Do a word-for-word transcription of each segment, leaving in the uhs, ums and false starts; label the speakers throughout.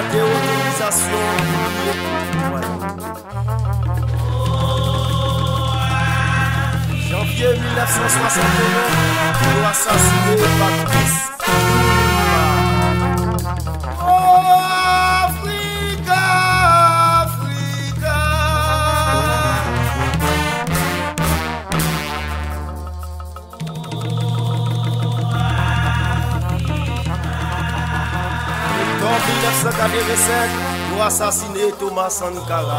Speaker 1: Déologisation. Janvier mille neuf cent soixante et neuf, nous assassiné Patrice. Africa, Africa. En mille neuf cent quatre-vingt-cinq, nous assassiné Thomas Sankara.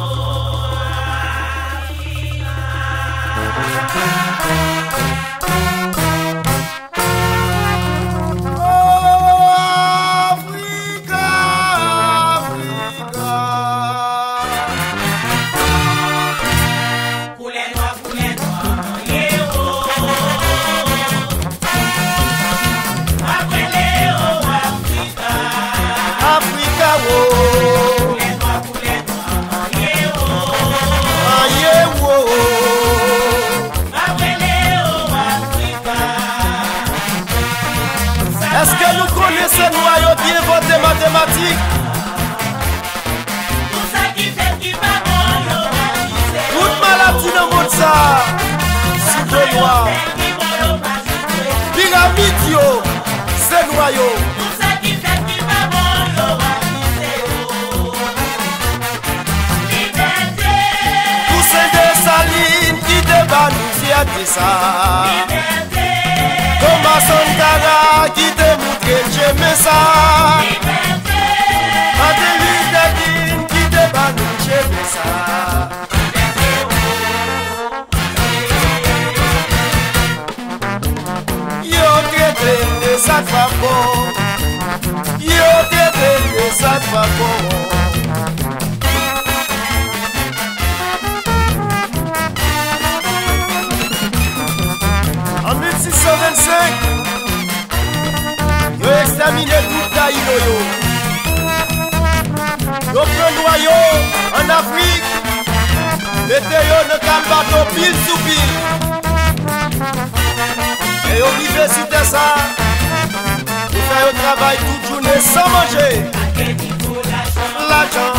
Speaker 1: Est-ce que nous connaissons noyau bien votre mathématique?
Speaker 2: Tout ça qui fait qui va bon,
Speaker 1: toute maladie dans le monde ça, c'est le noir. Pyramide yo, c'est noyau.
Speaker 2: Tout ça qui fait qui va bon, liberté.
Speaker 1: Tout c'est des salines qui débat nous fier de ça.
Speaker 2: Liberté.
Speaker 1: Thomas Sankara qui te montre que j'aime ça.
Speaker 2: Liberté.
Speaker 1: Martin Luther King qui te bat nous j'aime ça. Yo traité de ça va bon. Yo traité de ça va bon. En mille six cent vingt-cinq, yo examiné tout Taïno yo. Yo prend noyau en Afrique, mettez yo dans le bateau pile sous pile. Et yo université ça, yo fait yo travail toute journée sans manger. L'argent.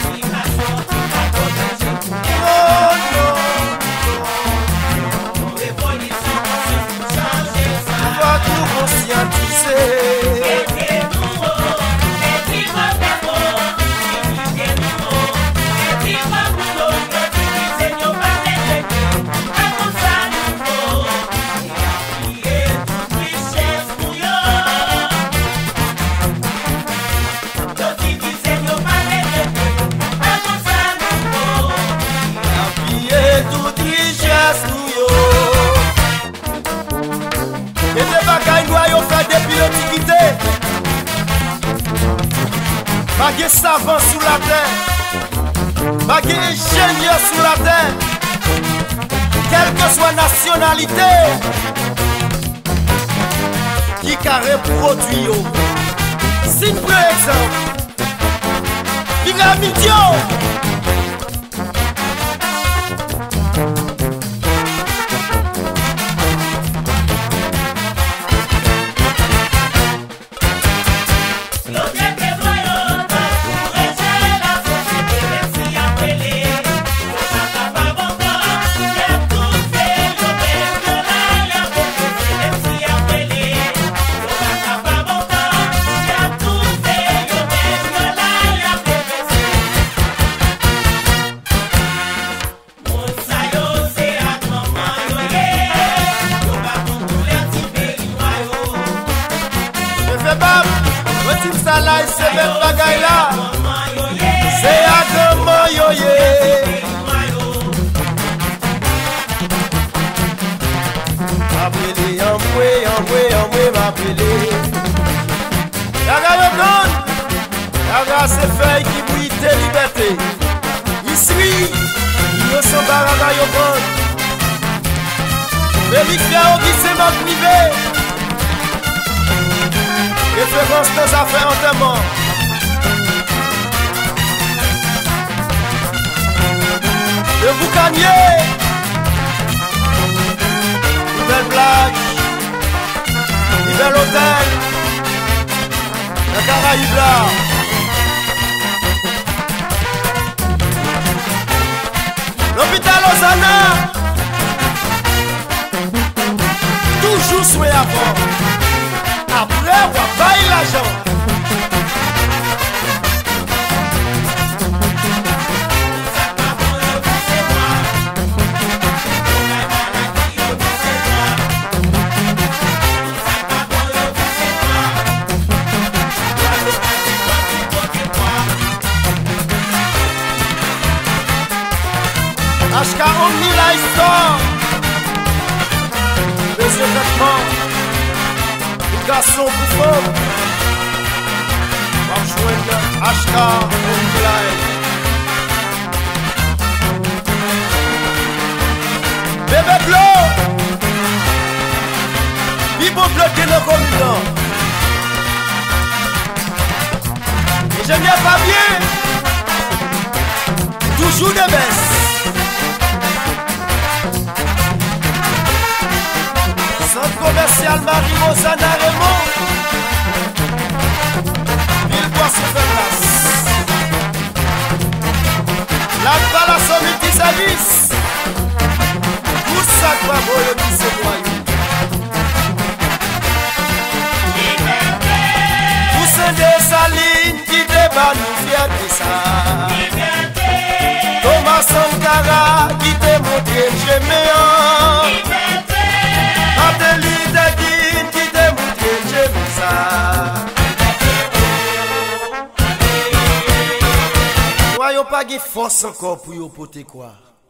Speaker 1: Oh non. Tout conscientiser. Et des bagailles noyaux fait depuis l'Antiquité. Pas de savant sous la terre, pas de ingénieur sous la terre, quelle que soit nationalité, qui carré produit. Si par exemple, pyramide. C'est même bagaille là, c'est à grand yoye. M'appelez, envoyez, envoyez, envoyez, m'appelez. Yaga yo don, yaga c'est feuille qui brille de liberté. Ici, yo sont baraga yo bon. Vérifiez au qui c'est ma privée. Référence dans affaires enterrement. Le boucanier. Une belle blague. Une belle hôtel. Un Caraïbe là. L'hôpital Osana, toujours souhait avant. Après, on va payer l'argent. H K Omni la histoire. Monsieur vêtements, le garçon pour femme. Va joindre H K Omni Live. Bébé bleu, Bibo bloqué le communes. Et j'aime bien Fabien, toujours des baisses. Centre commercial Marie-Mozana Raymond. Villebois se fait place. La Palace multiservice. Tout ça va voler qui se noyau. Poussin de Saline qui débat nous fier de ça. Thomas Sankara qui te montre j'aimais. Soyons pas de force encore pour y porter quoi.